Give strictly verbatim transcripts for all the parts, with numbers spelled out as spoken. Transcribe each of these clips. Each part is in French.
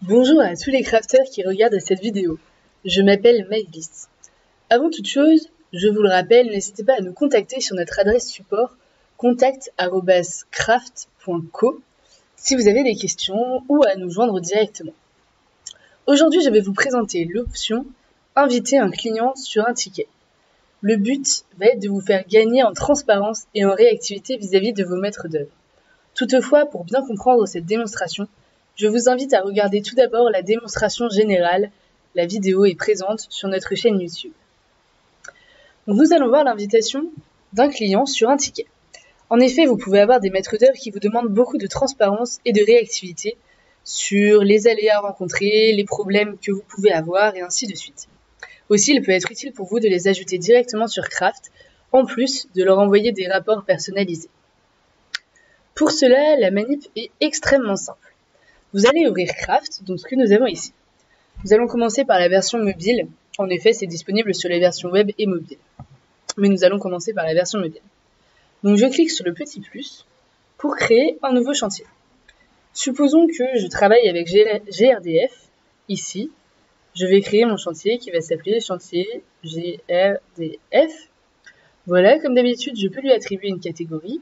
Bonjour à tous les crafters qui regardent cette vidéo. Je m'appelle Maëlys. Avant toute chose, je vous le rappelle, n'hésitez pas à nous contacter sur notre adresse support contact arobase craft point co si vous avez des questions ou à nous joindre directement. Aujourd'hui, je vais vous présenter l'option « Inviter un client sur un ticket ». Le but va être de vous faire gagner en transparence et en réactivité vis-à-vis de vos maîtres d'œuvre. Toutefois, pour bien comprendre cette démonstration, je vous invite à regarder tout d'abord la démonstration générale. La vidéo est présente sur notre chaîne YouTube. Donc nous allons voir l'invitation d'un client sur un ticket. En effet, vous pouvez avoir des maîtres d'œuvre qui vous demandent beaucoup de transparence et de réactivité sur les aléas rencontrés, les problèmes que vous pouvez avoir et ainsi de suite. Aussi, il peut être utile pour vous de les ajouter directement sur Craft, en plus de leur envoyer des rapports personnalisés. Pour cela, la manip est extrêmement simple. Vous allez ouvrir Craft, donc ce que nous avons ici. Nous allons commencer par la version mobile. En effet, c'est disponible sur les versions web et mobile. Mais nous allons commencer par la version mobile. Donc je clique sur le petit plus pour créer un nouveau chantier. Supposons que je travaille avec G R D F. Ici, je vais créer mon chantier qui va s'appeler chantier G R D F. Voilà, comme d'habitude, je peux lui attribuer une catégorie.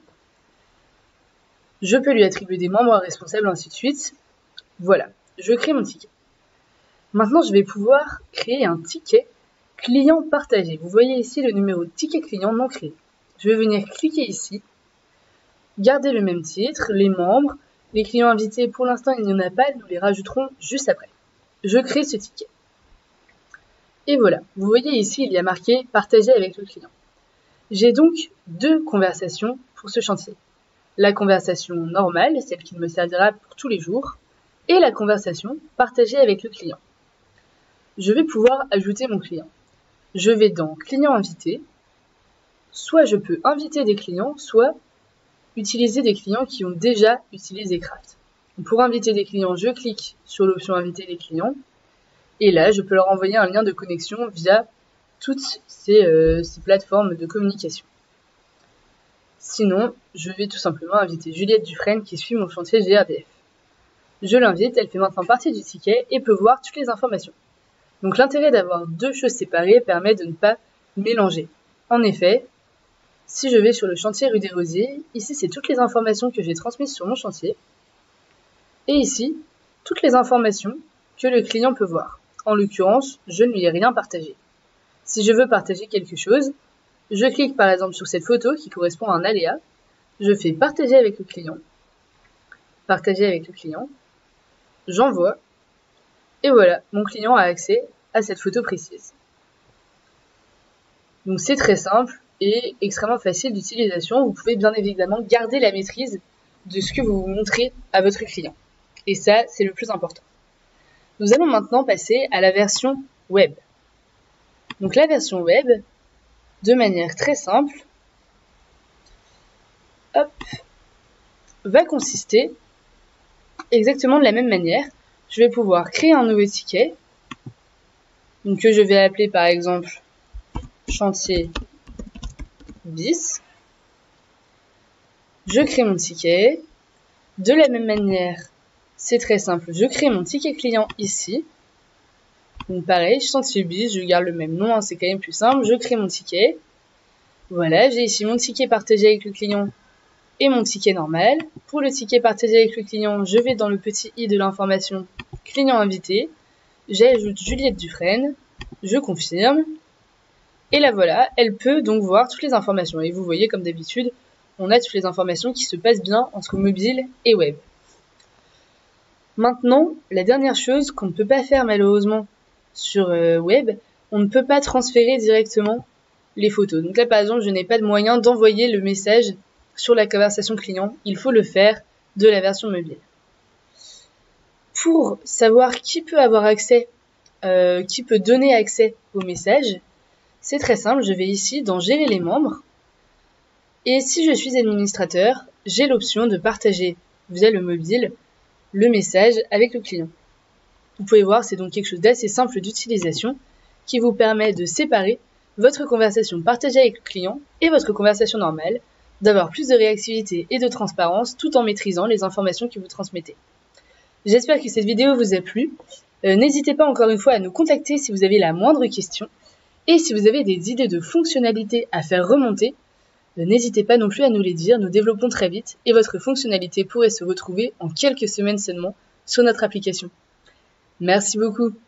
Je peux lui attribuer des membres responsables, ainsi de suite. Voilà, je crée mon ticket. Maintenant, je vais pouvoir créer un ticket client partagé. Vous voyez ici le numéro de ticket client non créé. Je vais venir cliquer ici, garder le même titre, les membres, les clients invités, pour l'instant il n'y en a pas, nous les rajouterons juste après. Je crée ce ticket. Et voilà, vous voyez ici il y a marqué partager avec le client. J'ai donc deux conversations pour ce chantier. La conversation normale, celle qui me servira pour tous les jours, et la conversation partagée avec le client. Je vais pouvoir ajouter mon client. Je vais dans client invité. Soit je peux inviter des clients, soit utiliser des clients qui ont déjà utilisé Craft. Donc pour inviter des clients, je clique sur l'option inviter des clients. Et là, je peux leur envoyer un lien de connexion via toutes ces, euh, ces plateformes de communication. Sinon, je vais tout simplement inviter Juliette Dufresne qui suit mon chantier G R D F. Je l'invite, elle fait maintenant partie du ticket et peut voir toutes les informations. Donc l'intérêt d'avoir deux choses séparées permet de ne pas mélanger. En effet, si je vais sur le chantier rue des Rosiers, ici c'est toutes les informations que j'ai transmises sur mon chantier. Et ici, toutes les informations que le client peut voir. En l'occurrence, je ne lui ai rien partagé. Si je veux partager quelque chose, je clique par exemple sur cette photo qui correspond à un aléa. Je fais partager avec le client. Partager avec le client. J'envoie. Et voilà, mon client a accès à cette photo précise. Donc c'est très simple et extrêmement facile d'utilisation. Vous pouvez bien évidemment garder la maîtrise de ce que vous montrez à votre client. Et ça, c'est le plus important. Nous allons maintenant passer à la version web. Donc la version web, de manière très simple, hop, va consister exactement de la même manière. Je vais pouvoir créer un nouveau ticket, donc que je vais appeler par exemple chantier bis. Je crée mon ticket. De la même manière, c'est très simple, je crée mon ticket client ici. Donc pareil, chantier bis, je garde le même nom, hein, c'est quand même plus simple. Je crée mon ticket. Voilà, j'ai ici mon ticket partagé avec le client et mon ticket normal. Pour le ticket partagé avec le client, je vais dans le petit i de l'information client invité. J'ajoute Juliette Dufresne. Je confirme. Et là voilà, elle peut donc voir toutes les informations. Et vous voyez, comme d'habitude, on a toutes les informations qui se passent bien entre mobile et web. Maintenant, la dernière chose qu'on ne peut pas faire malheureusement sur euh, web, on ne peut pas transférer directement les photos. Donc là, par exemple, je n'ai pas de moyen d'envoyer le message sur la conversation client. Il faut le faire de la version mobile. Pour savoir qui peut avoir accès, euh, qui peut donner accès au message, c'est très simple. Je vais ici dans gérer les membres. Et si je suis administrateur, j'ai l'option de partager via le mobile le message avec le client. Vous pouvez voir, c'est donc quelque chose d'assez simple d'utilisation qui vous permet de séparer votre conversation partagée avec le client et votre conversation normale, d'avoir plus de réactivité et de transparence tout en maîtrisant les informations que vous transmettez. J'espère que cette vidéo vous a plu. Euh, n'hésitez pas encore une fois à nous contacter si vous avez la moindre question. Et si vous avez des idées de fonctionnalités à faire remonter, euh, n'hésitez pas non plus à nous les dire, nous développons très vite et votre fonctionnalité pourrait se retrouver en quelques semaines seulement sur notre application. Merci beaucoup.